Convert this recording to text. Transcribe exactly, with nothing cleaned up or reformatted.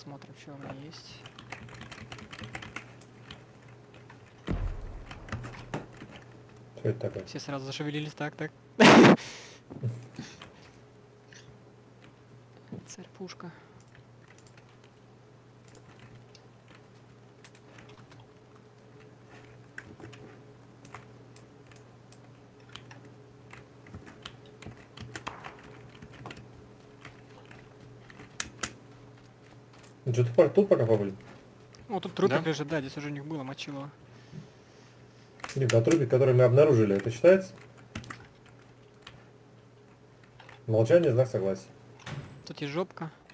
Посмотрим, что у меня есть. Что это такое? Все сразу зашевелились, так, так. Царь пушка. Ну что, тут, тут пока побыли? О, тут трупик Да? лежит, да, здесь уже у них было мочилово. Дим, на трупе, который мы обнаружили, это считается? Молчание, знак согласия. Тут есть жопка.